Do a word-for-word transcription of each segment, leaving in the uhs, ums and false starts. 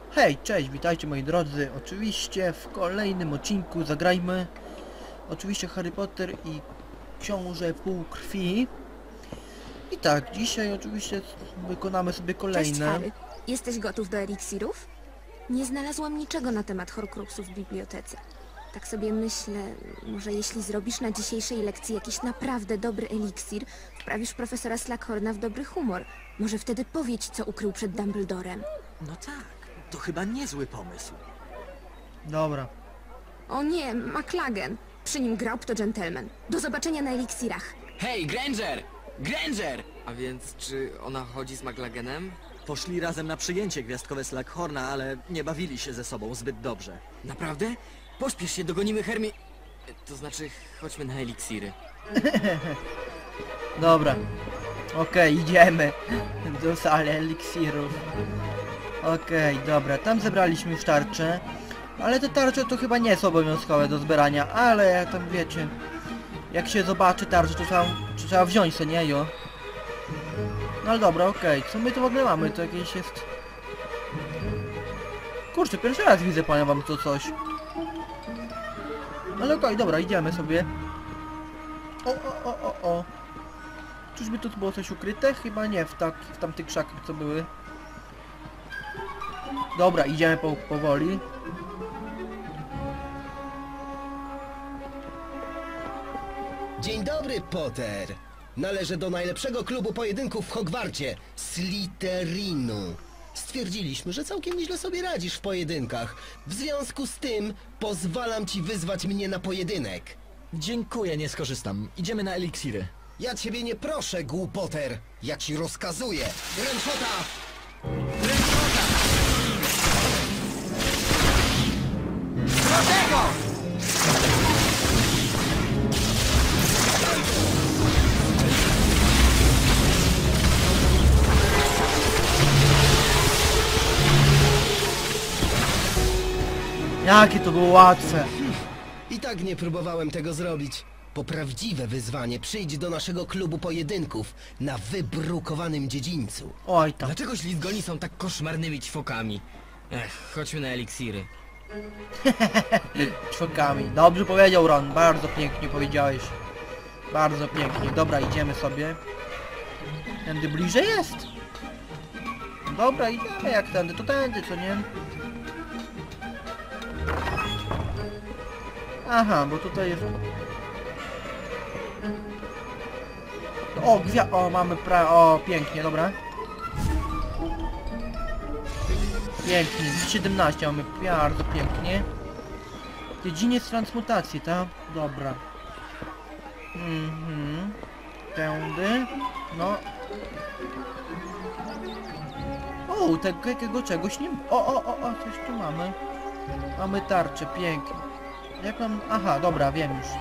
Hej, cześć, witajcie moi drodzy. Oczywiście w kolejnym odcinku zagrajmy oczywiście Harry Potter i Książę Półkrwi. I tak, dzisiaj oczywiście wykonamy sobie Cześć, kolejne. Harry. Jesteś gotów do eliksirów? Nie znalazłam niczego na temat Horcruxów w bibliotece. Tak sobie myślę, może jeśli zrobisz na dzisiejszej lekcji jakiś naprawdę dobry eliksir, wprawisz profesora Slughorna w dobry humor. Może wtedy powie ci, co ukrył przed Dumbledorem. No tak, to chyba niezły pomysł. Dobra. O nie, McLaggen. Przy nim Graup to gentleman. Do zobaczenia na eliksirach. Hej, Granger! Granger! A więc, czy ona chodzi z McLaggenem? Poszli razem na przyjęcie gwiazdkowe Slughorna, ale nie bawili się ze sobą zbyt dobrze. Naprawdę? Pośpiesz się, dogonimy Hermi... To znaczy, chodźmy na eliksiry. Dobra. Okej, idziemy do sali eliksirów. Okej, dobra, tam zebraliśmy już tarcze. Ale te tarcze to chyba nie są obowiązkowe do zbierania, ale jak tam wiecie, jak się zobaczy tarcze, to trzeba, to trzeba wziąć sobie, nie jo? No ale dobra, okej, co my tu w ogóle mamy? To jakieś jest... Kurczę, pierwszy raz widzę, powiem wam to coś. Ale okej, dobra, idziemy sobie. O, o, o, o, o. Czyżby tu było coś ukryte? Chyba nie, w, tak, w tamtych krzakach co były. Dobra, idziemy po, powoli. Dzień dobry, Potter. Należę do najlepszego klubu pojedynków w Hogwarcie, Slytherinu. Stwierdziliśmy, że całkiem nieźle sobie radzisz w pojedynkach. W związku z tym pozwalam ci wyzwać mnie na pojedynek. Dziękuję, nie skorzystam. Idziemy na eliksiry. Ja ciebie nie proszę, głupoter. Ja ci rozkazuję. Ręczota! Jakie to było łatwe. I tak nie próbowałem tego zrobić. Po prawdziwe wyzwanie przyjdź do naszego klubu pojedynków na wybrukowanym dziedzińcu. Oj tam. Dlaczego ślizgoni są tak koszmarnymi ćwokami? Ech, chodźmy na eliksiry. Czwokami. Dobrze powiedział Ron, bardzo pięknie powiedziałeś. Bardzo pięknie. Dobra, idziemy sobie. Tędy bliżej jest. Dobra, idziemy jak tędy, to tędy, co nie? Aha, bo tutaj jest... O, gwia... O, mamy pra... O, pięknie, dobra. Pięknie, siedemnaście mamy, bardzo pięknie. Dziedziniec transmutacji, tak? Dobra. Mhm. Tędy. No. O, takiego czegoś nie... O, o, o, o, coś tu mamy. Mamy tarczę, pięknie. Jak mam... Aha, dobra, wiem już.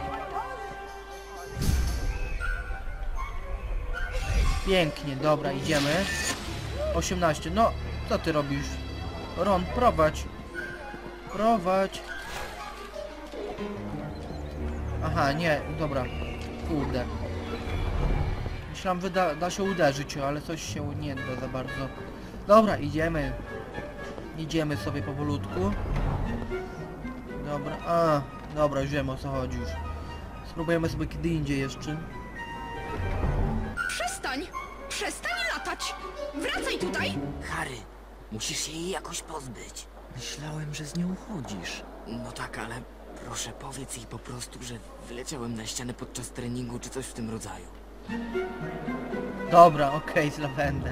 Pięknie, dobra, idziemy. osiemnaście, no, co ty robisz? Ron, prowadź. Prowadź. Aha, nie, dobra. Kurde. Myślałem, że da, da się uderzyć, ale coś się nie da za bardzo. Dobra, idziemy. Idziemy sobie powolutku. Dobra, a, dobra, już wiem o co chodzi już. Spróbujemy sobie kiedy indziej jeszcze. Przestań! Przestań latać! Wracaj tutaj! Harry, musisz się jej jakoś pozbyć. Myślałem, że z nią chodzisz. No tak, ale proszę powiedz jej po prostu, że wyleciałem na ścianę podczas treningu czy coś w tym rodzaju. Dobra, okej, okay, z Lavender.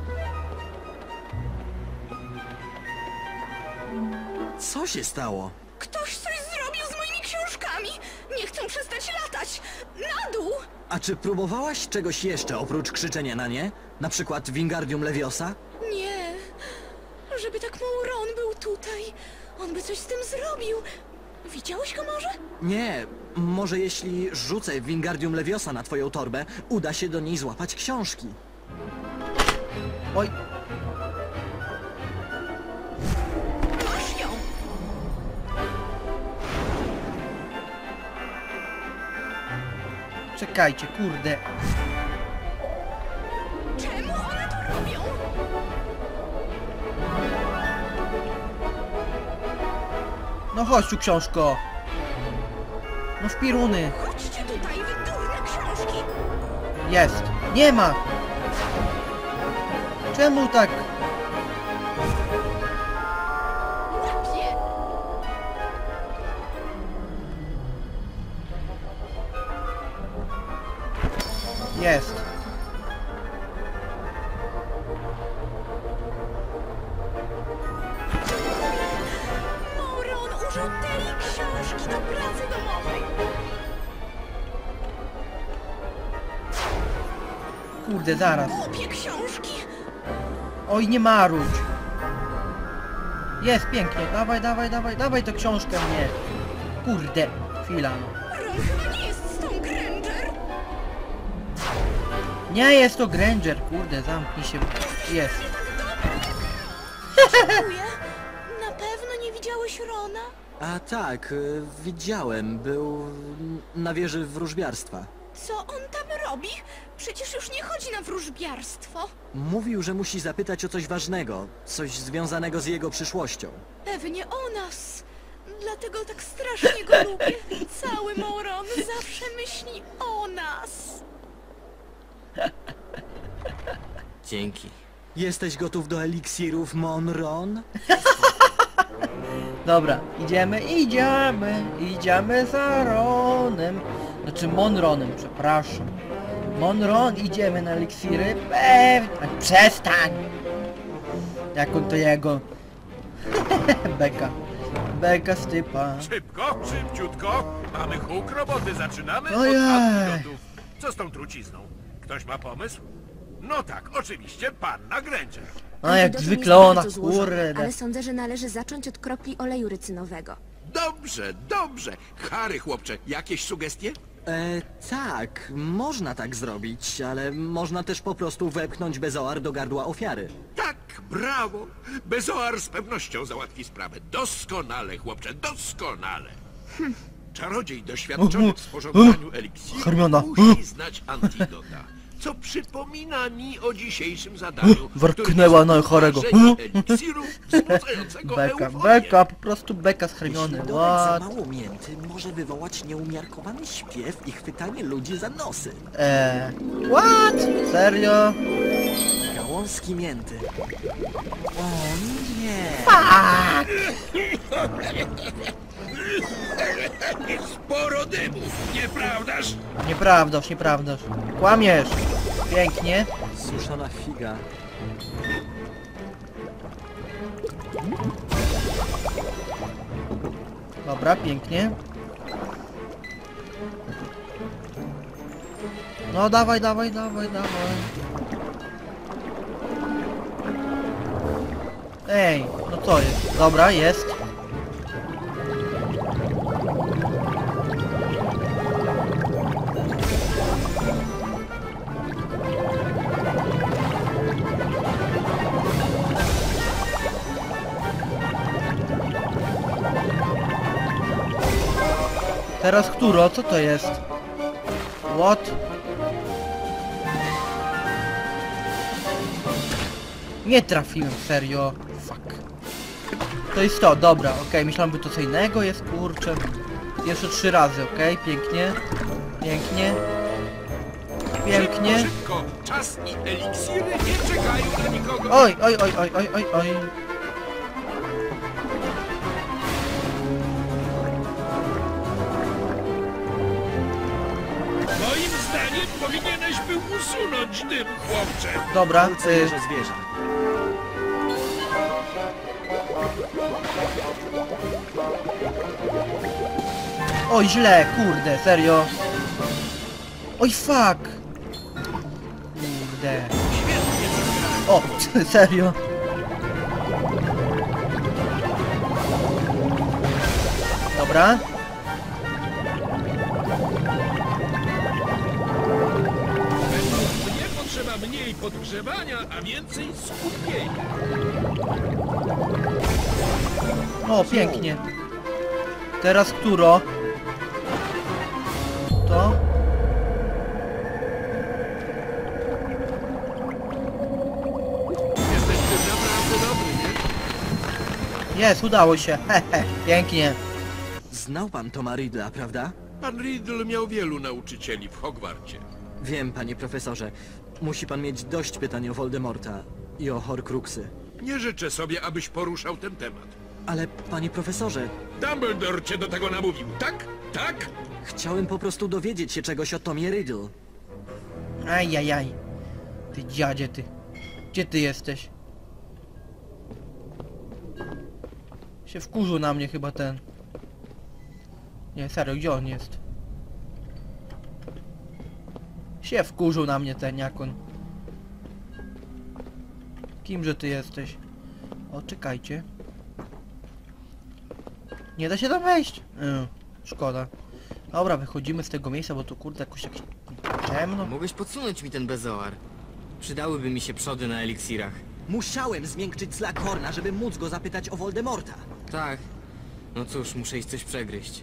Co się stało? Ktoś coś zrobił z moimi książkami! Nie chcę przestać latać! Na dół! A czy próbowałaś czegoś jeszcze oprócz krzyczenia na nie? Na przykład Wingardium Leviosa? Nie! Żeby tak mało Ron był tutaj! On by coś z tym zrobił! Widziałeś go może? Nie, może jeśli rzucę Wingardium Leviosa na twoją torbę, uda się do niej złapać książki. Oj, Masz ją! czekajcie, kurde. Czemu one to robią? No chodź tu, książko. No w piruny. Chodźcie tutaj, wy durne książki! Jest. Nie ma. Czemu tak? Łapie! Jest. Moron użył tej książki do pracy domowej! Kurde, zaraz. Głupie książki! Oj, nie marudź. Jest, pięknie. Dawaj, dawaj, dawaj, dawaj tę książkę mnie. Kurde, chwila no. Ron chyba nie jest z tą Granger! Nie jest to Granger, kurde, zamknij się. Jest. Dziękuję. Na pewno nie widziałeś Rona? A tak, y, widziałem. Był na wieży wróżbiarstwa. Co on tam robi? Przecież już nie chodzi na wróżbiarstwo. Mówił, że musi zapytać o coś ważnego. Coś związanego z jego przyszłością. Pewnie o nas. Dlatego tak strasznie go lubię. Cały Moron zawsze myśli o nas. Dzięki. Jesteś gotów do eliksirów, Monron? Dobra, idziemy, idziemy, idziemy za Ronem. Znaczy Monronem, przepraszam. Monron, idziemy na eliksiry? Pewnie. Przestań! Jak on to jego. Beka. Beka z typa. Szybko, szybciutko. Mamy huk roboty, zaczynamy od Ojej. antidotów. Co z tą trucizną? Ktoś ma pomysł? No tak, oczywiście panna Granger. A jak Antidotum zwykle jest ona, bardzo złożone, kurde. Ale sądzę, że należy zacząć od kropli oleju rycynowego. Dobrze, dobrze. Harry, chłopcze, jakieś sugestie? E, tak, można tak zrobić, ale można też po prostu wepchnąć bezoar do gardła ofiary. Tak, brawo. Bezoar z pewnością załatwi sprawę. Doskonale, chłopcze, doskonale. Czarodziej doświadczony w sporządzaniu eliksiru Hermiona. musi znać antidota. Co przypomina mi o dzisiejszym zadaniu, Warknęła którym na jest chorego. tworzenie eliksiru wzbudzającego Beka, euforię. beka, po prostu beka z Hermiony. Jeśli dodać za What? mało mięty, może wywołać nieumiarkowany śpiew i chwytanie ludzi za nosy. Eee, what? Serio? Gałązki mięty. O nie! Sporo dymu, nieprawdaż? Nieprawdaż, nieprawdaż. Kłamiesz. Pięknie. Suszona figa. Dobra, pięknie. No dawaj, dawaj, dawaj, dawaj. Ej, no co jest? Dobra, jest. Teraz któro? Co to jest? What? Nie trafiłem, serio. Fuck. To jest to, dobra, okej, myślałem, że to co innego jest, kurczę. Jeszcze trzy razy, okej, pięknie. Pięknie. Pięknie. Szybko, szybko. Czas i eliksiry nie czekają na nikogo. Oj, oj, oj, oj, oj, oj, oj. Moim zdaniem powinieneś był usunąć dym, chłopcze. Dobra, y, Ulcerze zwierza. oj, źle, kurde, serio. Oj, fuck. Kurde. O, serio. Dobra. Mnie potrzeba mniej podgrzewania, a więcej skupienia. O, pięknie. Teraz któro? To? Jesteś w tym naprawdę dobry, nie? Jest, udało się. Hehe, pięknie. Znał pan Toma Riddla, prawda? Pan Riddle miał wielu nauczycieli w Hogwarcie. Wiem, panie profesorze. Musi pan mieć dość pytań o Voldemorta i o Horcruxy. Nie życzę sobie, abyś poruszał ten temat. Ale, panie profesorze, Dumbledore cię do tego namówił, tak? Tak? chciałem po prostu dowiedzieć się czegoś o Tomie Riddle. Ajajaj. Ty dziadzie, ty. Gdzie ty jesteś? Się wkurzył na mnie chyba ten. Nie, serio, gdzie on jest? Się wkurzył na mnie ten, jak on. Kimże ty jesteś? O, czekajcie. Nie da się tam wejść. Yy, szkoda. Dobra, wychodzimy z tego miejsca, bo tu kurde jakoś tak ciemno. Mogłeś podsunąć mi ten bezoar. Przydałyby mi się przody na eliksirach. Musiałem zmiękczyć Slughorna, żeby móc go zapytać o Voldemorta. Tak. No cóż, muszę iść coś przegryźć.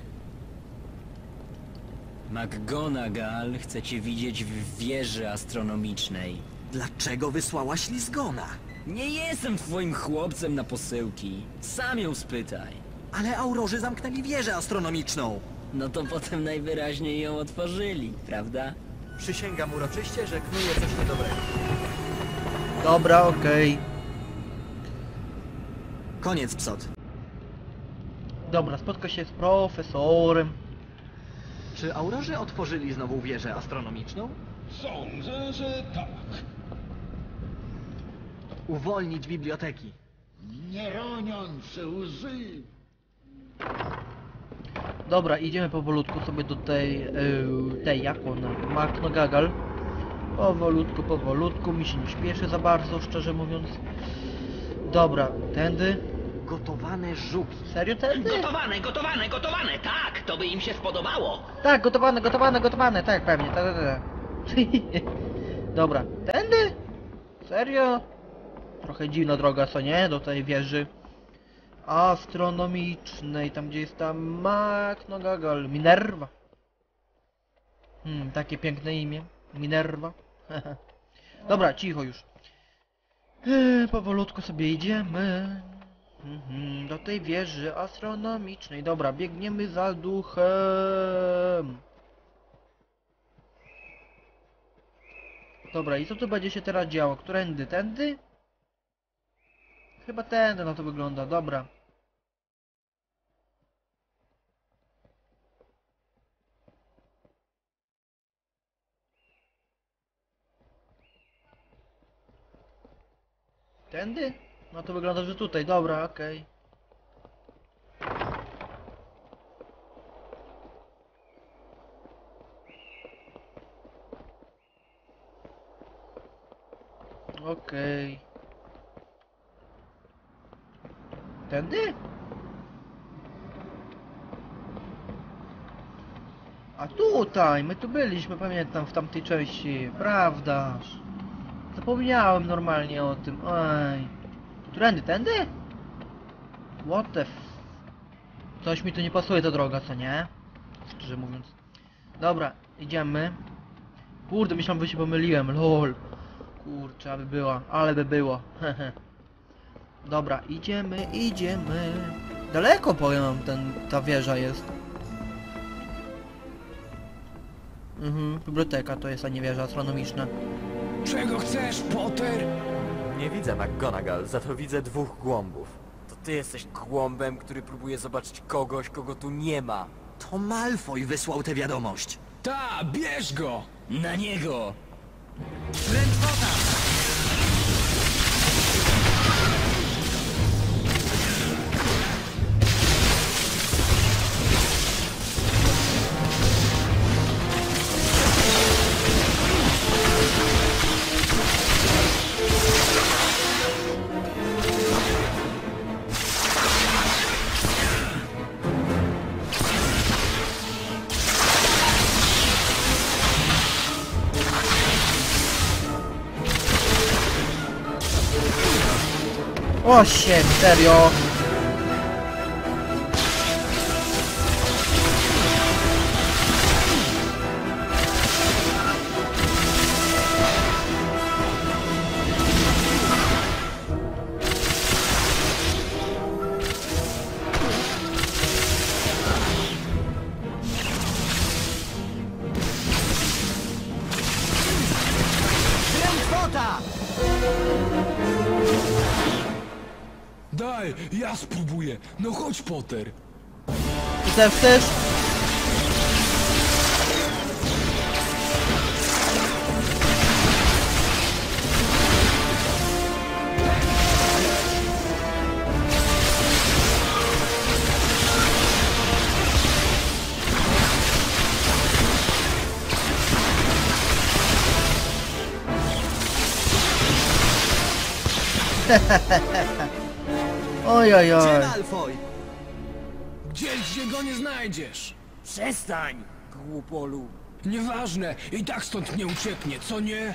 McGonagall chce cię widzieć w wieży astronomicznej. Dlaczego wysłałaś Lizgona? Nie jestem twoim chłopcem na posyłki. Sam ją spytaj. Ale Aurorzy zamknęli wieżę astronomiczną. No to potem najwyraźniej ją otworzyli, prawda? Przysięgam uroczyście, że knuje coś niedobrego. Dobra, okej. Koniec, psot. Dobra, spotka się z profesorem. Czy Aurorzy otworzyli znowu wieżę astronomiczną? Sądzę, że tak. Uwolnić biblioteki. Nie roniące łzy. Dobra, idziemy powolutku sobie do tej, yy, tej, jak ona, McGonagall. Powolutku, powolutku, mi się nie śpieszy za bardzo, szczerze mówiąc. Dobra, tędy. Gotowane żuki. Serio tędy? Gotowane, gotowane, gotowane, tak, to by im się spodobało. Tak, gotowane, gotowane, gotowane, tak, pewnie, tak, tak, tak. Dobra, tędy? Serio? Trochę dziwna droga, co nie? Do tej wieży astronomicznej, tam gdzie jest ta McGonagall, Minerva. Hmm, takie piękne imię, Minerva. Dobra, cicho już. Eee, powolutku sobie idziemy. Mhm, do tej wieży astronomicznej. Dobra, biegniemy za duchem. Dobra, i co tu będzie się teraz działo? Którędy? Tędy? Chyba tędy na to wygląda, dobra. Tędy? No to wygląda, że tutaj, dobra, okej. Okej. Tędy? A tutaj, my tu byliśmy, pamiętam, w tamtej części, prawdaż? Zapomniałem normalnie o tym, oj. Którędy, tędy? What the f... Coś mi tu nie pasuje ta droga, co nie? Szczerze mówiąc. Dobra, idziemy. Kurde, myślałem, że się pomyliłem, lol. Kurczę, aby była, ale by było. Dobra, idziemy, idziemy. Daleko powiem, ten, ta wieża jest. Mhm, biblioteka to jest, a nie wieża astronomiczna. Czego chcesz, Potter? Nie widzę McGonagall, za to widzę dwóch głąbów. To ty jesteś głąbem, który próbuje zobaczyć kogoś, kogo tu nie ma. To Malfoy wysłał tę wiadomość. Ta, bierz go! Na niego! O się, serio? Daj, ja spróbuję. No chodź, Potter. Ty też chcesz? Oj, oj, oj. Gdzie Malfoy? Gdzieś, gdzie go nie znajdziesz. Przestań, głupolu. Nieważne, i tak stąd nie ucieknie, co nie?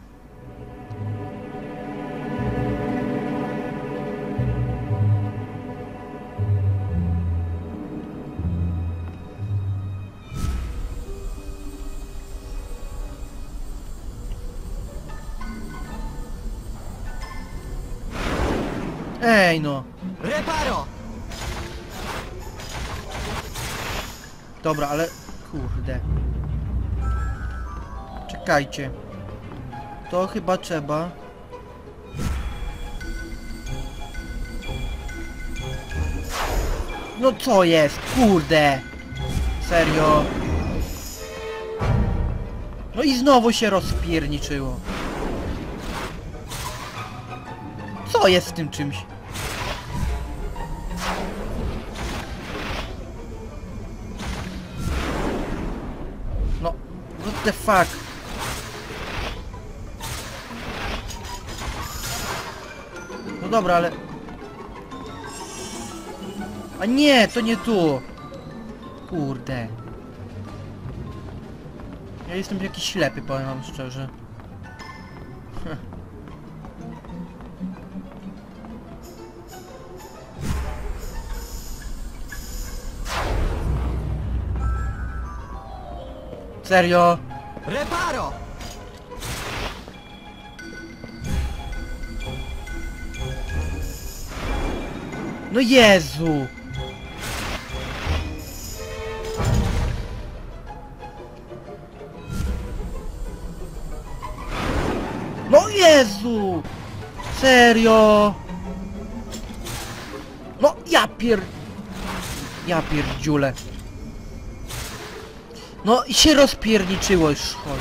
Ej no. Reparo! Dobra, ale... Kurde. Czekajcie. To chyba trzeba... No co jest? Kurde! Serio? No i znowu się rozpierniczyło. Co jest z tym czymś? No, what the fuck? No dobra, ale... A nie, to nie tu. Kurde. Ja jestem jakiś ślepy, powiem wam szczerze. Serio? Reparo! No Jezu! No Jezu! Serio? No ja pier... Ja pierdziule. No i się rozpierniczyło już, chory.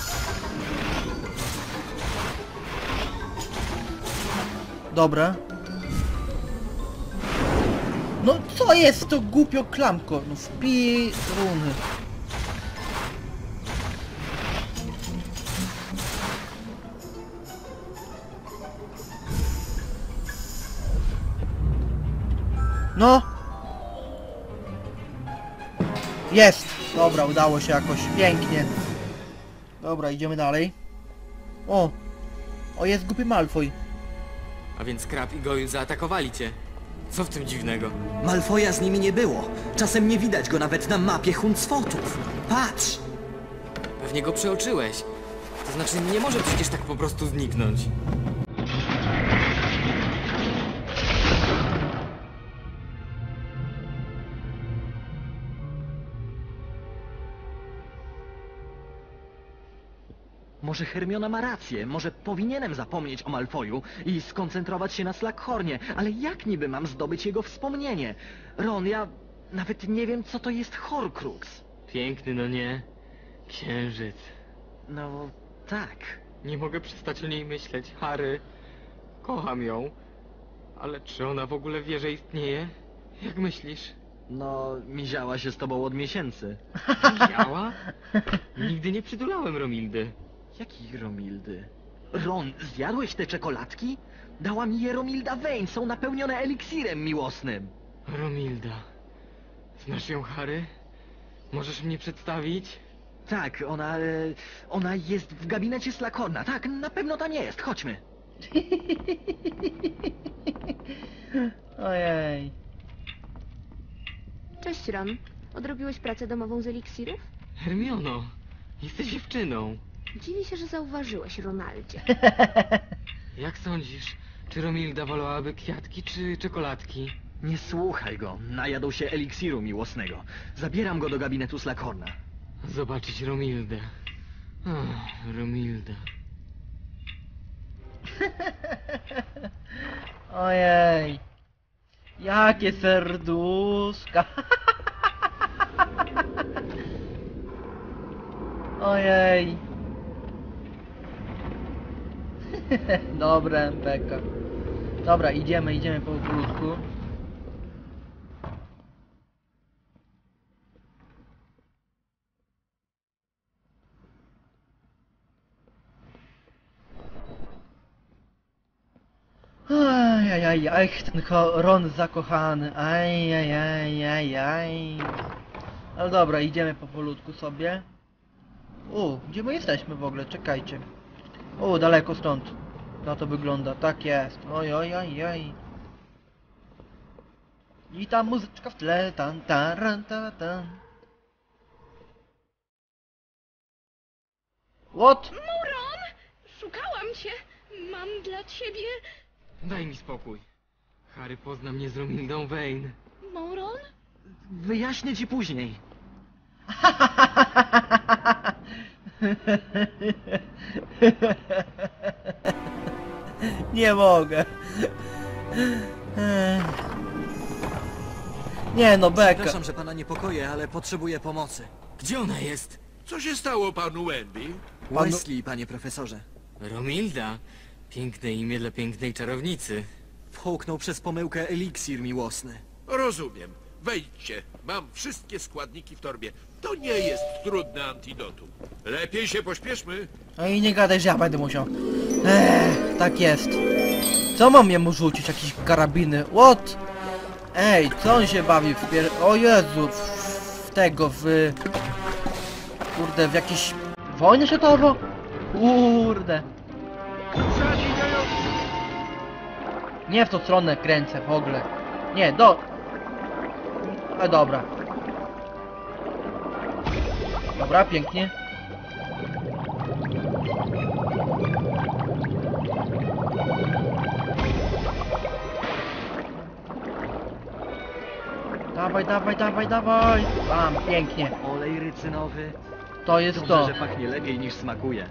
Dobra. No co jest to głupio klamko? No wpij runy. No. Jest! Dobra, udało się jakoś. Pięknie. Dobra, idziemy dalej. O! O, jest głupi Malfoy. A więc Krab i Goyle zaatakowali cię. Co w tym dziwnego? Malfoja z nimi nie było. Czasem nie widać go nawet na mapie Huncwotów. Patrz! Pewnie go przeoczyłeś. To znaczy, nie może przecież tak po prostu zniknąć. Może Hermiona ma rację, może powinienem zapomnieć o Malfoju i skoncentrować się na Slughornie, ale jak niby mam zdobyć jego wspomnienie? Ron, ja nawet nie wiem, co to jest Horcrux. Piękny, no nie? Księżyc. No, tak. Nie mogę przestać o niej myśleć. Harry, kocham ją. Ale czy ona w ogóle wie, że istnieje? Jak myślisz? No, miziała się z tobą od miesięcy. Miała? Nigdy nie przytulałem Romildy. Jakiej Romildy? Ron, zjadłeś te czekoladki? Dała mi je Romilda Vane, są napełnione eliksirem miłosnym. Romilda. Znasz ją, Harry? Możesz mnie przedstawić? Tak, ona... e, ona jest w gabinecie Slughorna. Tak, na pewno tam jest. Chodźmy. Ojej. Cześć, Ron. Odrobiłeś pracę domową z eliksirów? Hermiono, jesteś dziewczyną. Dziwię się, że zauważyłeś, Ronaldzie. Jak sądzisz, czy Romilda wolałaby kwiatki czy czekoladki? Nie słuchaj go. Najadł się eliksiru miłosnego. Zabieram go do gabinetu Slughorna. Zobaczyć Romildę. Oh, Romilda. Ojej. Jakie serduszka. Ojej. Dobra, beka. Dobra, idziemy, idziemy po powolutku. Ajajaj, aj, ten Ron zakochany, ajajajajaj. Ale dobra, idziemy powolutku sobie. U, gdzie my jesteśmy w ogóle? Czekajcie. U, daleko stąd. Na to wygląda, tak jest. Oj, oj, oj, oj. I ta muzyczka w tle, tan, taran, ta, tan. What? Moron! Szukałam cię! Mam dla ciebie... Daj mi spokój. Harry pozna mnie z Romildą Vane. Moron? Wyjaśnię ci później. Nie mogę. Nie no, beka. Przepraszam, że pana niepokoję, ale potrzebuję pomocy. Gdzie ona jest? Co się stało panu Wenby? Wesley, panie profesorze. Romilda? Piękne imię dla pięknej czarownicy. Wchołknął przez pomyłkę eliksir miłosny. Rozumiem. Wejdźcie. Mam wszystkie składniki w torbie. To nie jest trudne antidotum. Lepiej się pośpieszmy. No i nie gadaj, że ja będę musiał. Ech, tak jest. Co mam jemu rzucić? Jakieś karabiny? What? Ej, co on się bawi w pier... O Jezu, w, w tego, w... Kurde, w jakiejś... Wojnę światową? Kurde. Nie w tą stronę kręcę w ogóle. Nie, do... Ale dobra. Dobra, pięknie. Dawaj, dawaj, dawaj, dawaj. Bam, pięknie. Olej rycynowy. To jest Dobrze, to. że pachnie lepiej niż smakuje.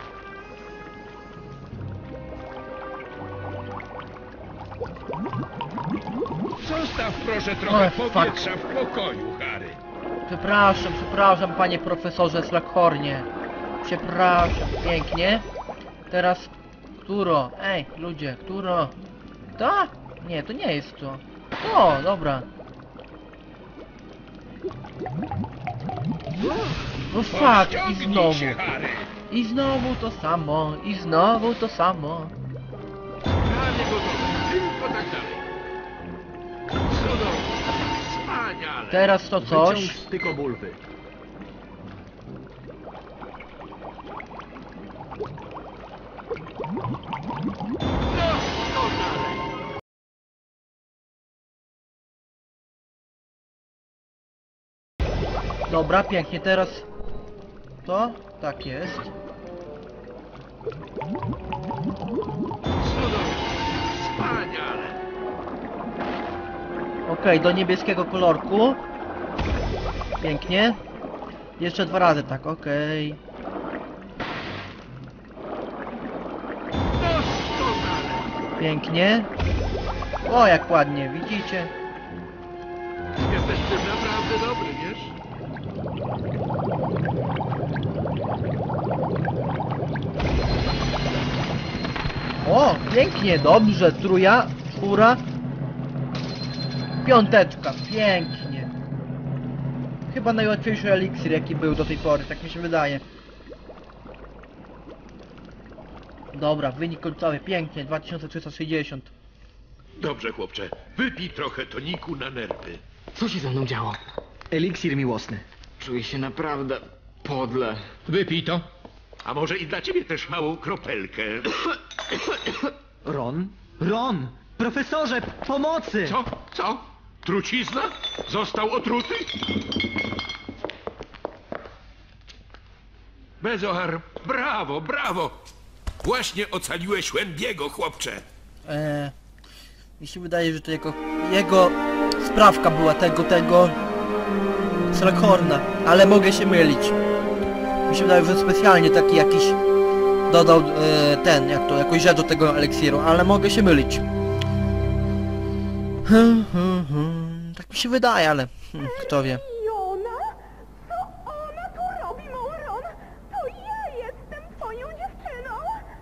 Zostaw proszę trochę Oh, fuck. powietrza w pokoju, Harry. Przepraszam, przepraszam, panie profesorze Slughornie. Przepraszam, pięknie. Teraz... Któro? Ej, ludzie, któro? To? Nie, to nie jest to. O, dobra. No fuck, i Rozciągnij znowu. się, Harry. I znowu to samo, i znowu to samo. Prawie gotowe. Tylko tak dalej. Cudownie. Wspaniale. Teraz to Wyciąg coś. z tykobulwy. Doskonale. Dobra, pięknie, teraz... To? Tak jest. Cudownie. Wspaniale. Okej, do niebieskiego kolorku. Pięknie. Jeszcze dwa razy tak, okej. Doskonale. Pięknie. O, jak ładnie, widzicie? Jesteś w tym naprawdę dobry, wiesz? O, pięknie, dobrze, truja, czwóra. Piąteczka, pięknie. Chyba najłatwiejszy eliksir, jaki był do tej pory, tak mi się wydaje. Dobra, wynik końcowy, pięknie, dwa tysiące trzysta sześćdziesiąt. Dobrze, chłopcze. Wypij trochę toniku na nerwy. Co się ze mną działo? Eliksir miłosny. Czuję się naprawdę podle. Wypij to. A może i dla ciebie też małą kropelkę? Ron? Ron! Profesorze, pomocy! Co? Co? Trucizna? Został otruty? Bezoar, brawo, brawo! Właśnie ocaliłeś Wendiego, chłopcze. Eee, mi się wydaje, że to jego, jego sprawka była tego, tego Slughorna, ale mogę się mylić. Mi się wydaje, że specjalnie taki jakiś dodał e, ten, jak to, jakąś rzecz do tego eliksiru, ale mogę się mylić. Hmm, hmm, hmm. Tak mi się wydaje, ale hmm, kto wie. Jona? Co ona tu robi, Moron? To ja jestem twoją dziewczyną!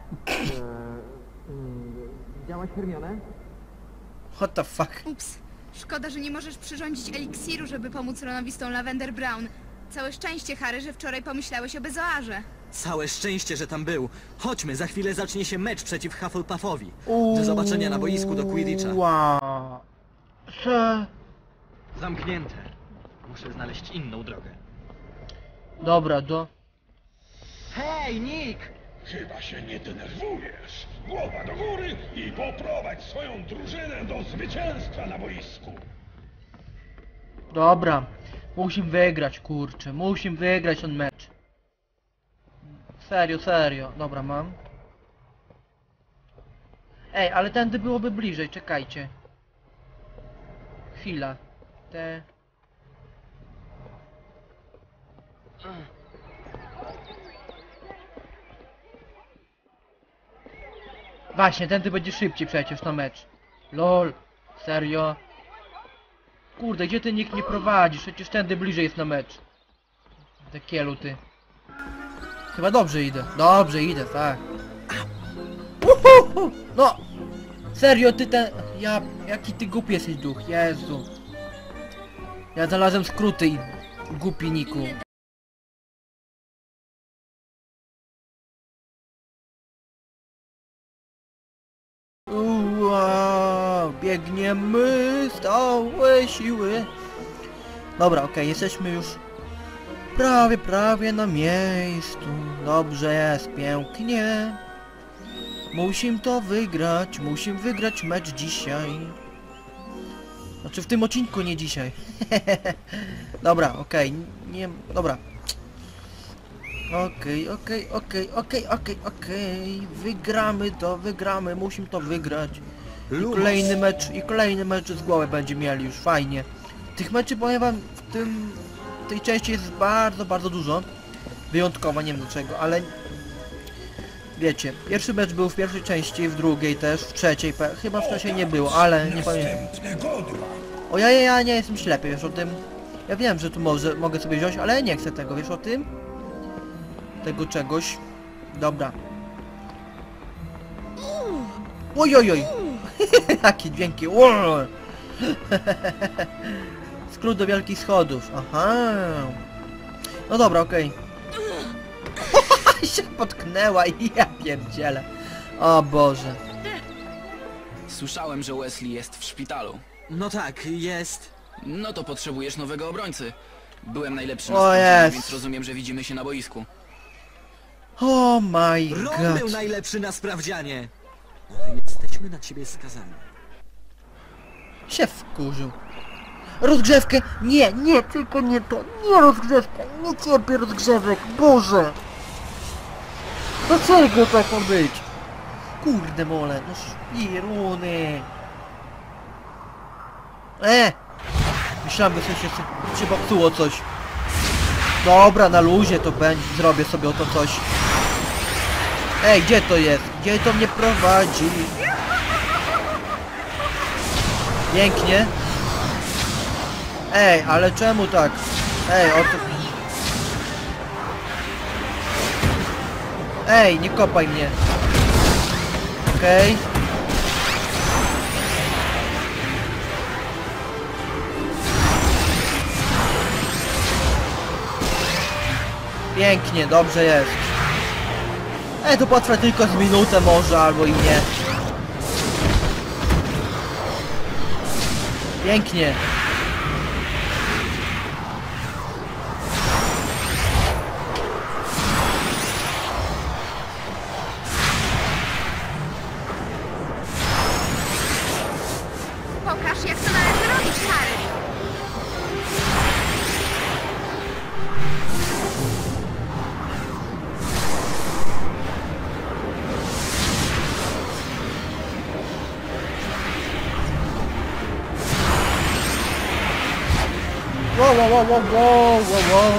Widziałaś Hermionę? What the fuck? Ups. Szkoda, że nie możesz przyrządzić eliksiru, żeby pomóc Ronowi z tą Lavender Brown. Całe szczęście, Harry, że wczoraj pomyślałeś o Bezoarze. Całe szczęście, że tam był. Chodźmy, za chwilę zacznie się mecz przeciw Hufflepuffowi. Do zobaczenia na boisku do Quidditcha. Wow. Co? Zamknięte. Muszę znaleźć inną drogę. Dobra, do... Hej, Nick! Chyba się nie denerwujesz. Głowa do góry i poprowadź swoją drużynę do zwycięstwa na boisku. Dobra. Musimy wygrać, kurczę. Musimy wygrać ten mecz. Serio, serio. Dobra, mam. Ej, ale tędy byłoby bliżej, czekajcie. Chwila. Te... Właśnie, tędy będzie szybciej przecież na mecz. Lol. Serio. Kurde, gdzie ty nikt nie prowadzisz? Przecież tędy bliżej jest na mecz. Te kielu ty. Chyba dobrze idę. Dobrze idę, tak. Uhuhu! No! Serio, ty ten... Ja... Jaki ty głupi jesteś, duch. Jezu. Ja znalazłem skróty i... Głupi Niku. Uaa, biegniemy z całej siły. Dobra, okej, okay, jesteśmy już prawie, prawie na miejscu. Dobrze jest, pięknie. Musimy to wygrać, musimy wygrać mecz dzisiaj. Znaczy w tym odcinku, nie dzisiaj. Dobra, okej, okay, nie... Dobra. Okej, okej, okej, okej, okej, okej. Wygramy to, wygramy, musimy to wygrać. I kolejny mecz, i kolejny mecz z głowy będzie mieli już, fajnie. Tych meczy, powiem wam, w tym... w tej części jest bardzo, bardzo dużo. Wyjątkowo, nie wiem dlaczego, ale... Wiecie, pierwszy mecz był w pierwszej części, w drugiej też, w trzeciej, chyba w trzeciej nie było, ale nie pamiętam. O ja, ja, ja nie jestem ślepy, wiesz o tym? Ja wiem, że tu może, mogę sobie wziąć, ale ja nie chcę tego, wiesz o tym? Tego czegoś. Dobra. Oj, oj, oj. Jakie dźwięki. Skrót do wielkich schodów. Aha. No dobra, okej. Okay. się potknęła i ja pierdzielę. O Boże. Słyszałem, że Wesley jest w szpitalu. No tak, jest. No to potrzebujesz nowego obrońcy. Byłem najlepszy O, na sprawdzianie, jest. więc rozumiem, że widzimy się na boisku. Oh my Ron był god. najlepszy na sprawdzianie. Ale jesteśmy na ciebie skazani. Się wkurzył. Rozgrzewkę! Nie, nie, tylko nie to. Nie rozgrzewkę. Nie cierpię rozgrzewek. Boże. Dlaczego tak ma być? Kurde mole. No szpiruny. E! Myślałem, że się, się popsuło coś. Dobra, na luzie to będzie. Zrobię sobie o to coś. Ej, gdzie to jest? Gdzie to mnie prowadzi? Pięknie. Ej, ale czemu tak? Ej, o to... Ej, nie kopaj mnie. Okej. Okay. Pięknie, dobrze jest. Ej, to potrwa tylko z minutę może, albo i nie. Pięknie. Pokaż, jak to należy robić, Harry. Wow, wow, wow, wow, wow, wow.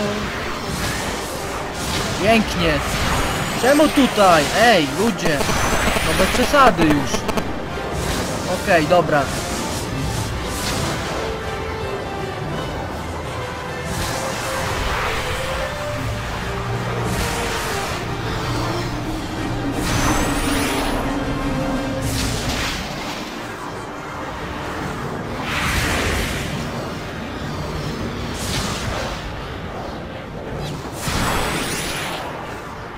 Pięknie. Czemu tutaj? Ej, ludzie. No bez przesady już. Okej, okay, dobra.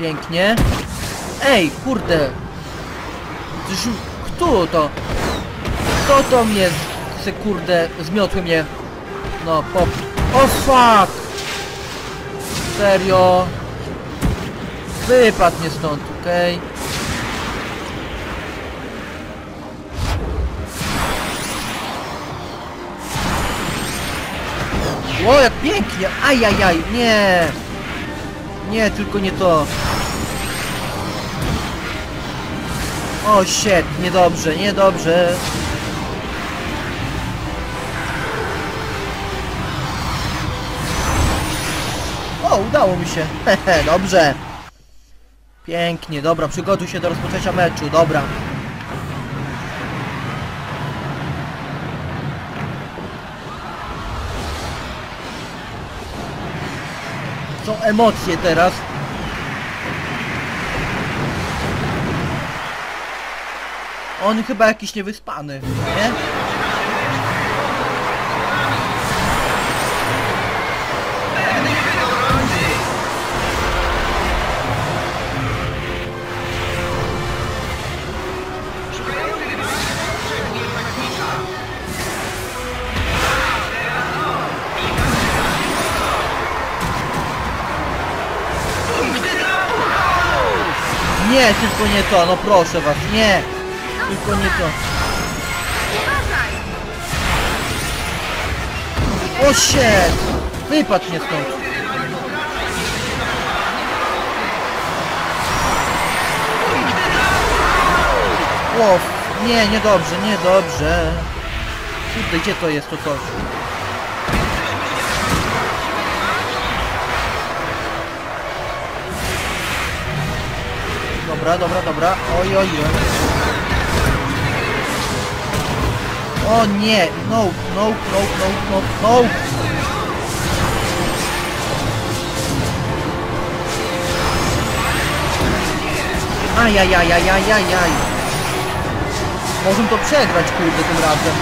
Pięknie. Ej, kurde. Coś... Kto to? Kto to mnie... Se, kurde, zmiotły mnie. No, pop... O, fuck! Serio? Wypadł mnie stąd, okej? Okay? O, jak pięknie! Ajajaj, nie! Nie, tylko nie to. O, shit, niedobrze, niedobrze. O, udało mi się. Hehe, dobrze. Pięknie, dobra, przygotuj się do rozpoczęcia meczu, dobra. Są emocje teraz. On chyba jakiś niewyspany, nie? Nie, tylko nie to, no proszę was, nie! Tylko nie to. O shit! Wypadł mnie stąd. O, nie, niedobrze, niedobrze. Kurde, gdzie to jest to coś? Dobra, dobra, dobra. Oj, oj, oj. O nie! No, no, no, no, no, no! Ajajajajajajaj! Możemy to przegrać, kurde, tym razem.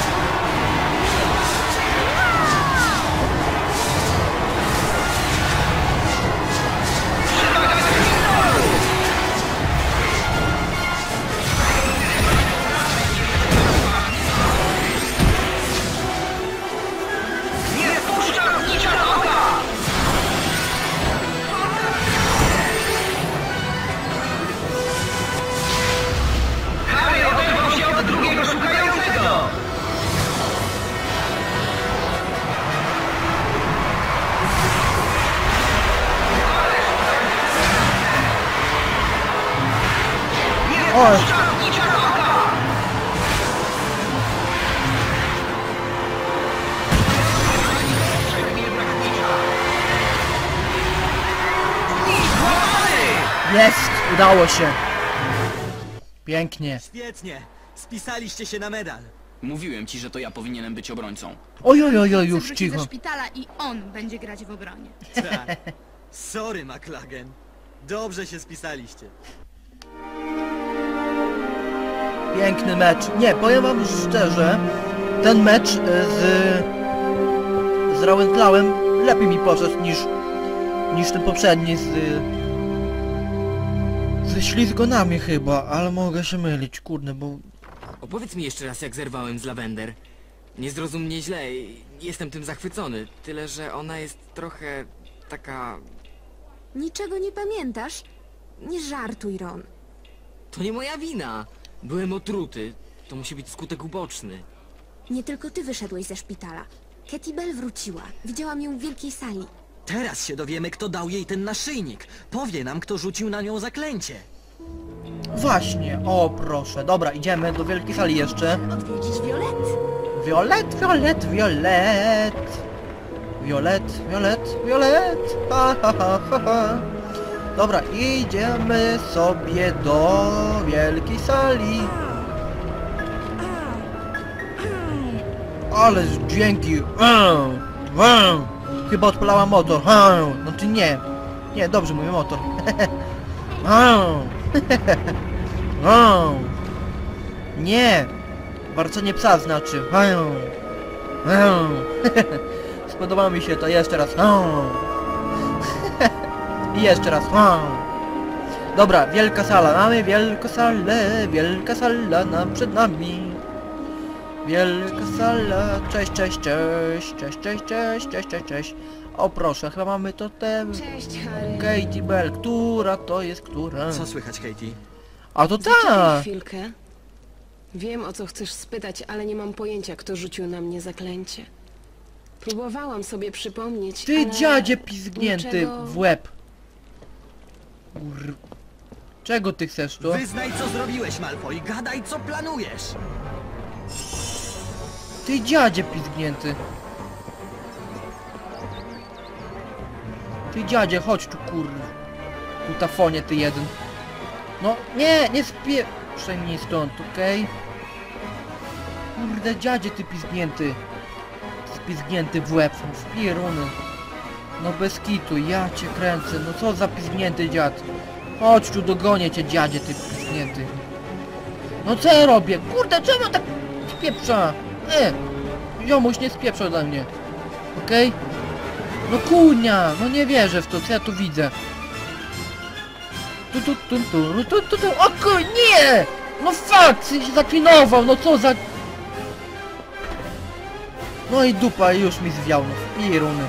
Oj. Jest! Udało się! Pięknie. Świetnie! Spisaliście się na medal. Mówiłem ci, że to ja powinienem być obrońcą. Oj, oj, oj, oj, już Wróci cicho. ze szpitala i on będzie grać w obronie. Tak. Sorry, McLagan. Dobrze się spisaliście. Piękny mecz. Nie, powiem wam szczerze, ten mecz z z Rawensklawem lepiej mi poszedł niż niż ten poprzedni z ze Ślizgonami chyba, ale mogę się mylić, kurde, bo... Opowiedz mi jeszcze raz, jak zerwałem z Lavender. Nie zrozum mnie źle, jestem tym zachwycony, tyle że ona jest trochę taka... Niczego nie pamiętasz? Nie żartuj, Ron. To nie moja wina. Byłem otruty. To musi być skutek uboczny. Nie tylko ty wyszedłeś ze szpitala. Katie Bell wróciła. Widziałam ją w wielkiej sali. Teraz się dowiemy, kto dał jej ten naszyjnik. Powie nam, kto rzucił na nią zaklęcie. Właśnie, o proszę. Dobra, idziemy do wielkiej sali jeszcze. Odwiedzić Violet. Violet, Violet, Violet. Violet, Violet, Violet. Ha, ha, ha, ha, ha. Dobra, idziemy sobie do wielkiej sali. Ale dźwięki. Chyba odpalała motor. Znaczy nie. Nie, dobrze mówię motor. Nie. Warczenie psa znaczy. Spodobało mi się to. Jeszcze raz. I jeszcze raz. Dobra, wielka sala. Mamy wielką salę. Wielka sala nam przed nami. Wielka sala. Cześć, cześć, cześć. Cześć, cześć, cześć, cześć, cześć, cześć. O proszę, chyba mamy totem. Cześć, Harry. Katie Bell. Która to jest która? Co słychać, Katie? A to Zaczekaj ta! chwilkę. Wiem, o co chcesz spytać, ale nie mam pojęcia, kto rzucił na mnie zaklęcie. Próbowałam sobie przypomnieć, Ty ale dziadzie pizgnięty niczego... w łeb. Ur... Czego ty chcesz tu? Wyznaj, co zrobiłeś, Malfoy. Gadaj, co planujesz. Ty dziadzie pizgnięty. Ty dziadzie, chodź tu kur... Kutafonie ty jeden. No nie, nie spie... Przejmij stąd, okej? Okay? Kurde dziadzie ty pizgnięty. Spizgnięty w łeb, w pieruny. No bez kitu, ja cię kręcę, no co za pizgnięty dziad. Chodź tu, dogonię cię dziadzie ty pizgnięty. No co ja robię? Kurde, czemu tak spieprza? Nie, ziomuś nie spieprza ode mnie. Okej? Okay? No kurnia, no nie wierzę w to, co ja tu widzę. Tu tu tu tu tu tu tu o kur... nie! No fuck, się zaklinował, no co za... No i dupa, już mi zwiał, no piruny.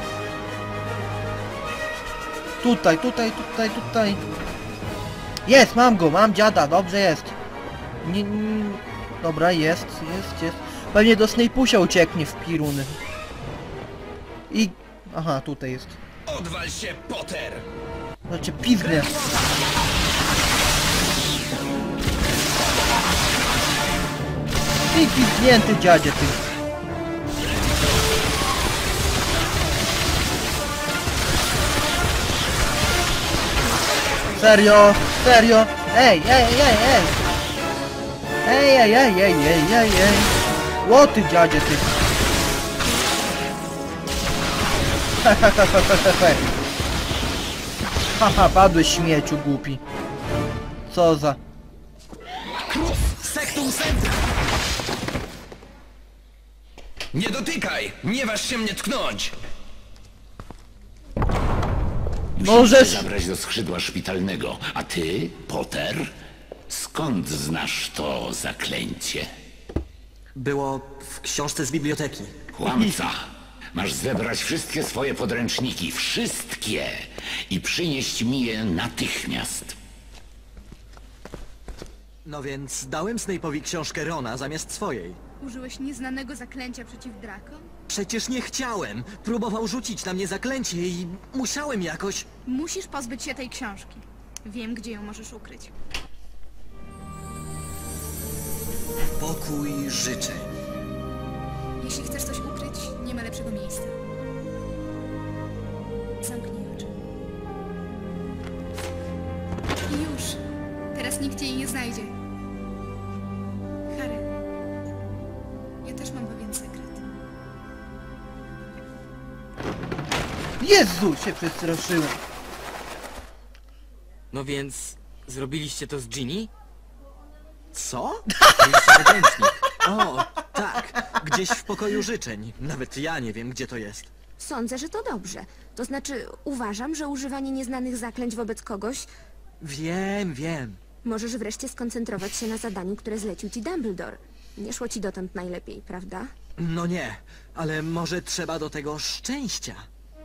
Tutaj, tutaj, tutaj, tutaj. Jest, mam go, mam dziada, dobrze jest. Nie, nie... Dobra, jest, jest, jest. Pewnie do Snape'usia ucieknie w piruny. I... Aha, tutaj jest. Odwal się, Potter! No cię pizgnę. Ty pizgnięty dziadzie, ty. Serio? Serio? Ej, ej, ej, ej! Ej, ej, ej, ej, ej, ej, ej! Ło ty dziadzie, ty! Haha, padłeś śmieciu głupi. Co za... Sektum Sempra! Nie dotykaj! Nie waż się mnie tknąć! Możesz... zabrać do skrzydła szpitalnego. A ty, Potter? Skąd znasz to zaklęcie? Było w książce z biblioteki. Kłamca! Masz zebrać wszystkie swoje podręczniki. Wszystkie! I przynieść mi je natychmiast. No więc dałem Snape'owi książkę Rona zamiast swojej. Użyłeś nieznanego zaklęcia przeciw Draco? Przecież nie chciałem. Próbował rzucić na mnie zaklęcie i musiałem jakoś... Musisz pozbyć się tej książki. Wiem, gdzie ją możesz ukryć. Pokój życzeń. Jeśli chcesz coś ukryć, nie ma lepszego miejsca. Zamknij oczy. I już. Teraz nikt jej nie znajdzie. Harry, ja też mam pewien sekret. Jezu, się przestraszyłem. No więc... Zrobiliście to z Ginny? Co? Mieliście podręcznik. O, tak. Gdzieś w pokoju życzeń. Nawet ja nie wiem, gdzie to jest. Sądzę, że to dobrze. To znaczy, uważam, że używanie nieznanych zaklęć wobec kogoś... Wiem, wiem. Możesz wreszcie skoncentrować się na zadaniu, które zlecił ci Dumbledore. Nie szło ci dotąd najlepiej, prawda? No nie, ale może trzeba do tego szczęścia.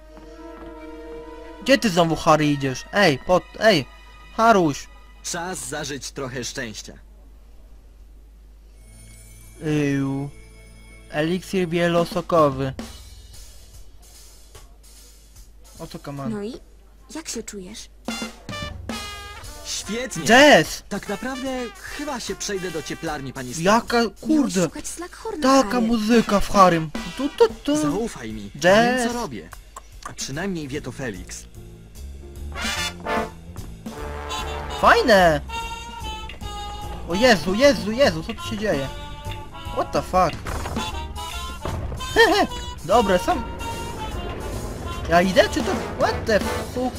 Gdzie ty znowu, Harry, idziesz? Ej, pot... Ej! Haruś! Czas zażyć trochę szczęścia. Yy, eliksir wielosokowy. Oto kaman. No i jak się czujesz? Świetnie! Jazz! Tak naprawdę chyba się przejdę do cieplarni, pani Stone. Jaka, kurde! Szukać Slughorna, Taka Harry. muzyka w Harrym. Tu, tu, tu. Zaufaj mi, Jazz! wiem co robię. A przynajmniej wie to Felix. Fajne! O Jezu, Jezu, Jezu, co tu się dzieje? What the fuck? Hehe, dobra, sam... Ja idę, czy to... What the fuck?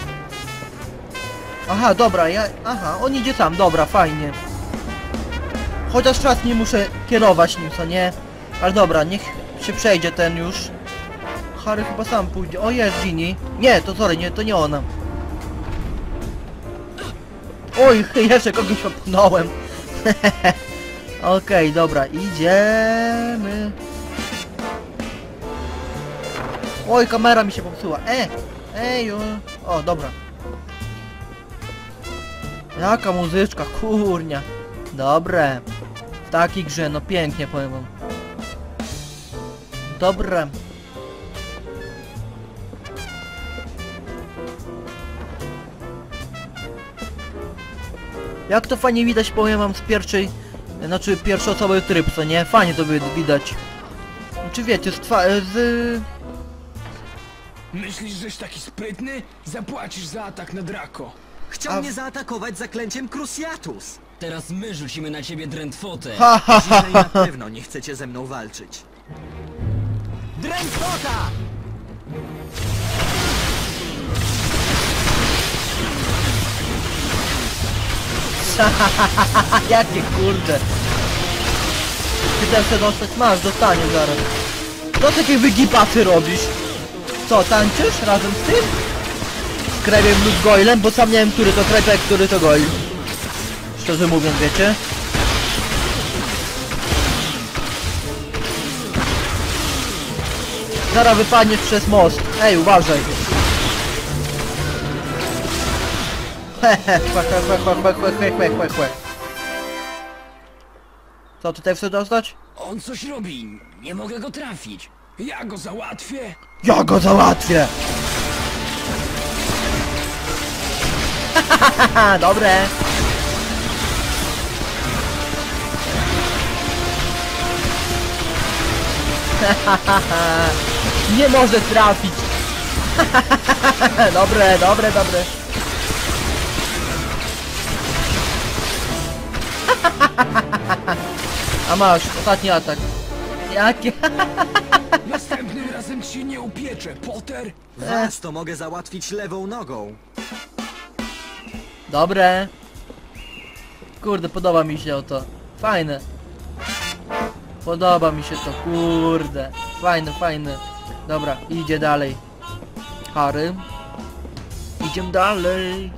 Aha, dobra, ja... Aha, on idzie sam, dobra, fajnie. Chociaż raz nie muszę kierować nim, co nie? Ale dobra, niech się przejdzie ten już. Harry chyba sam pójdzie. O, jest Ginny. Nie, to sorry, nie, to nie ona. Oj, jeszcze kogoś opchnąłem. Okej, okay, dobra, idziemy. Oj, kamera mi się popsuła. E! Ej, o, o dobra. Jaka muzyczka, kurnia. Dobre. W takiej grze, no pięknie powiem wam. Dobre. Jak to fajnie widać, powiem wam, z pierwszej... Znaczy pierwszoosobowy tryb, co nie? Fajnie to widać. Czy wiecie, z twa... z... Myślisz, żeś taki sprytny? Zapłacisz za atak na Draco. Chciał A- mnie zaatakować zaklęciem Cruciatus. Teraz my rzucimy na ciebie drętwotę. Ha, ha, ha, Dzisiaj na ha, ha. pewno nie chcecie ze mną walczyć. Drętwota! Jakie kurde. Ty też chcę dostać? Masz, dostaniesz zaraz. Co takie wygipasy robisz? Co, tańczysz razem z tym? Z Krabiem lub Goylem? Bo sam nie wiem, który to Krab, a który to Goyle. Szczerze mówiąc, wiecie? Zaraz wypadniesz przez most. Ej, uważaj. Hehe, chłe, chłe, chłe, chłe, chłe, chłe, chłe, chłe, chłe. Co, tutaj chcę dostać? On coś robi. Nie mogę go trafić. Ja go załatwię. Ja go załatwię! Hahaha, dobre! Hahaha, nie może trafić! Dobre, dobre, dobre! A masz, ostatni atak. Jakie? Następnym razem ci nie upieczę, Potter. Was to mogę załatwić lewą nogą. Dobre. Kurde, podoba mi się to. Fajne. Podoba mi się to, kurde. Fajne, fajne. Dobra, idzie dalej. Harry. Idziemy dalej.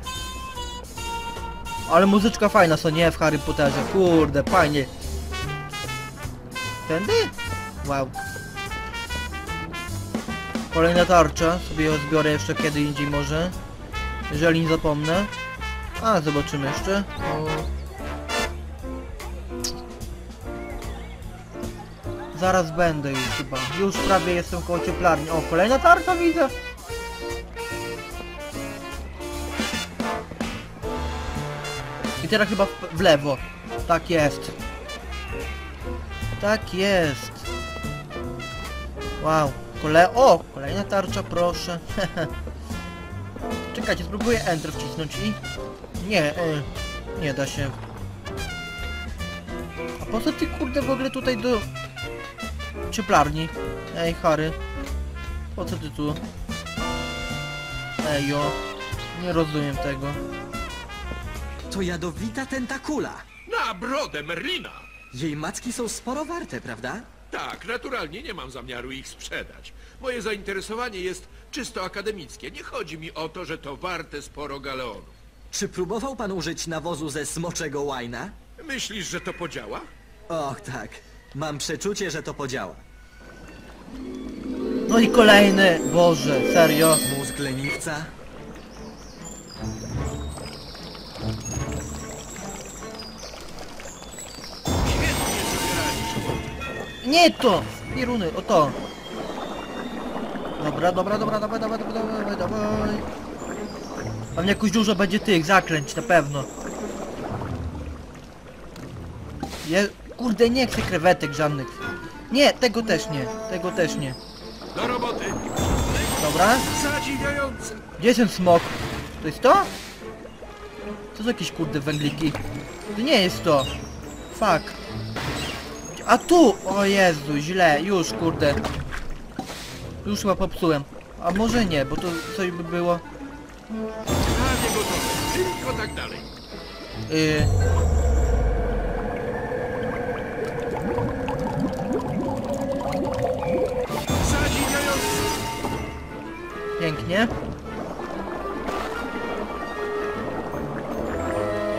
Ale muzyczka fajna, co nie w Harry Potterze. Kurde, fajnie. Tędy? Wow. Kolejna tarcza. Sobie ją zbiorę jeszcze kiedy indziej może. Jeżeli nie zapomnę. A, zobaczymy jeszcze. O. Zaraz będę już chyba. Już prawie jestem koło cieplarni. O, kolejna tarcza widzę. I teraz chyba w, w lewo. Tak jest. Tak jest. Wow. Kole... O! Kolejna tarcza, proszę. Czekajcie, spróbuję Enter wcisnąć i... Nie, y... nie da się. A po co ty kurde w ogóle tutaj do... cieplarni? Ej, Harry. Po co ty tu? Ejo. Nie rozumiem tego. To jadowita tentakula. Na brodę Merlina! Jej macki są sporo warte, prawda? Tak, naturalnie nie mam zamiaru ich sprzedać. Moje zainteresowanie jest czysto akademickie. Nie chodzi mi o to, że to warte sporo galeonów. Czy próbował pan użyć nawozu ze smoczego łajna? Myślisz, że to podziała? Och, tak. Mam przeczucie, że to podziała. No i kolejny. Boże, serio? Mózg leniwca. Nie to! Piruny, o to! Dobra, dobra, dobra, dawaj, dawaj, dawaj, dawaj, dawaj. Pewnie jakoś dużo będzie tych zaklęć, na pewno. Je... Kurde, nie chcę krewetek żadnych. Nie, tego też nie, tego też nie. Do roboty! Dobra. Zadziwiające! Gdzie jest ten smok? To jest to? To są jakieś kurde węgliki. To nie jest to. Fuck. A tu! O Jezu, źle, już kurde. Już chyba popsułem. A może nie, bo to coś by było... Prawie gotowe, tylko tak dalej. Yy... Zadziwiające! Pięknie.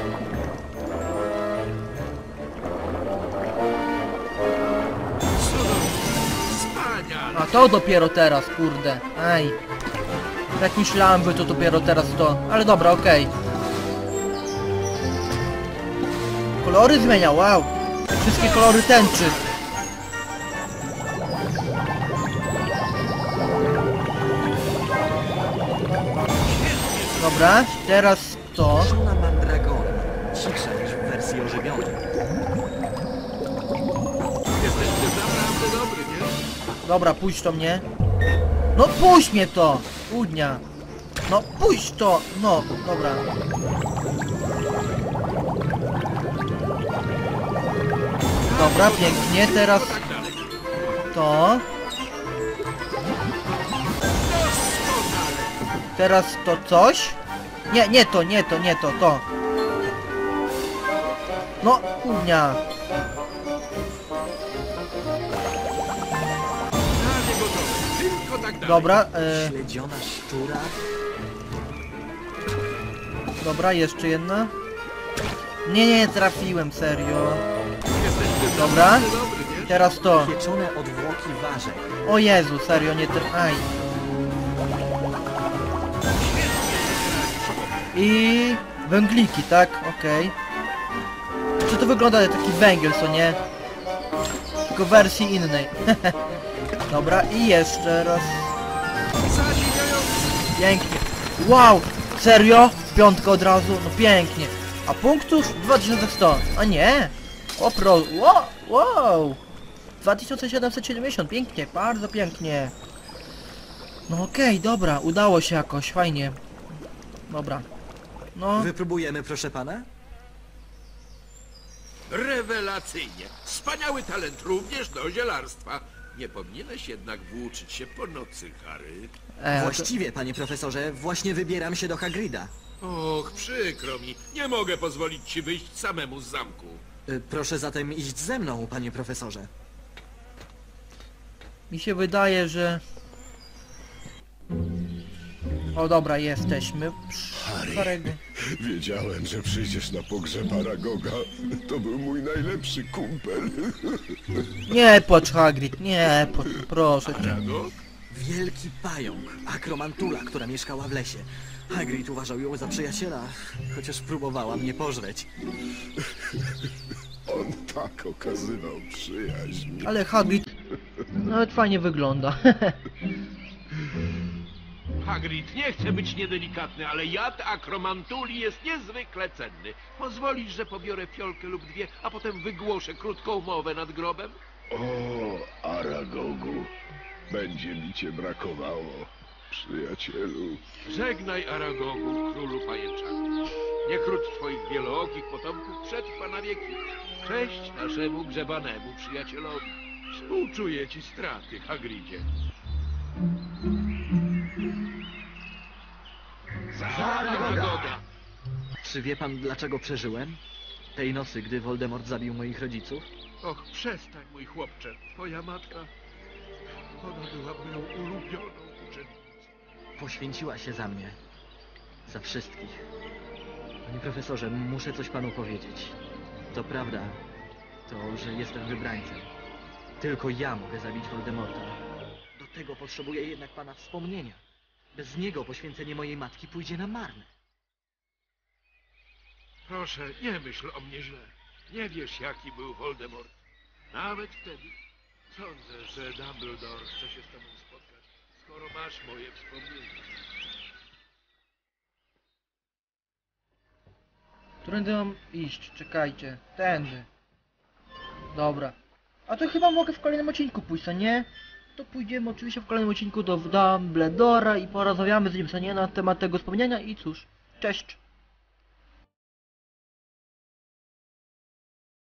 A to dopiero teraz, kurde. Aj. Tak myślałem, że to dopiero teraz to. Ale dobra, okej. Kolory zmienia, wow. Wszystkie kolory tęczy. Dobra, teraz to. Żona Mandragora. Cichsza niż w wersji ożywionej. Jesteście naprawdę dobry, nie? Dobra, puść to mnie. No puść mnie to! Udnia. No puść to! No, dobra. Dobra, pięknie, teraz to. Teraz to coś. Nie, nie to, nie to, nie to, to. No, udnia. Tylko tak dalej. Dobra, e... Śledziona szczura. Dobra, jeszcze jedna. Nie, nie, trafiłem, serio. Dobra, teraz to. Pieczone odwłoki warzek. O Jezu, serio, nie ten... Aj. I... węgliki, tak? Okej. Okay. Czy to wygląda jak taki węgiel, co nie? Tylko w wersji innej. Dobra, i jeszcze raz. Pięknie. Wow! Serio? Piątka od razu? No pięknie. A punktów? dwa tysiące sto. A nie! O pro... Wow! Wow! dwa tysiące siedemset siedemdziesiąt. Pięknie, bardzo pięknie. No okej, okay, dobra. Udało się jakoś, fajnie. Dobra. No. Wypróbujemy, proszę pana? Rewelacyjnie. Wspaniały talent również do zielarstwa. Nie powinieneś jednak włóczyć się po nocy, Harry. E, Właściwie, panie profesorze, właśnie wybieram się do Hagrida. Och, przykro mi. Nie mogę pozwolić ci wyjść samemu z zamku. Y, Proszę zatem iść ze mną, panie profesorze. Mi się wydaje, że... O dobra, jesteśmy. Harry, wiedziałem, że przyjdziesz na pogrzeb Aragoga. To był mój najlepszy kumpel. Nie płacz, Hagrid, nie płacz, proszę cię. Aragog? Wielki pająk, akromantula, która mieszkała w lesie. Hagrid uważał ją za przyjaciela, chociaż próbowała mnie pożreć. On tak okazywał przyjaźń. Ale Hagrid nawet fajnie wygląda. Hagrid, nie chcę być niedelikatny, ale jad akromantuli jest niezwykle cenny. Pozwolisz, że pobiorę fiolkę lub dwie, a potem wygłoszę krótką mowę nad grobem? O, Aragogu, będzie mi cię brakowało, przyjacielu. Żegnaj, Aragogu, królu pajęczaków. Niech ród twoich wielookich potomków przetrwa na wieki. Cześć naszemu grzebanemu przyjacielowi. Współczuję ci straty, Hagridzie. Aragoga! Czy wie pan, dlaczego przeżyłem? Tej nocy, gdy Voldemort zabił moich rodziców? Och, przestań, mój chłopcze. Twoja matka... Ona była moją ulubioną uczennicą. Poświęciła się za mnie. Za wszystkich. Panie profesorze, muszę coś panu powiedzieć. To prawda, to, że jestem wybrańcem. Tylko ja mogę zabić Voldemorta. Do tego potrzebuję jednak pana wspomnienia. Bez niego poświęcenie mojej matki pójdzie na marne. Proszę, nie myśl o mnie źle. Nie wiesz, jaki był Voldemort. Nawet wtedy sądzę, że Dumbledore chce się z tobą spotkać, skoro masz moje wspomnienia. Którędy mam iść? Czekajcie. Tędy. Dobra. A to chyba mogę w kolejnym odcinku pójść, co nie? To pójdziemy oczywiście w kolejnym odcinku do Dumbledora i porozmawiamy z nim, co nie, na temat tego wspomnienia i cóż. Cześć!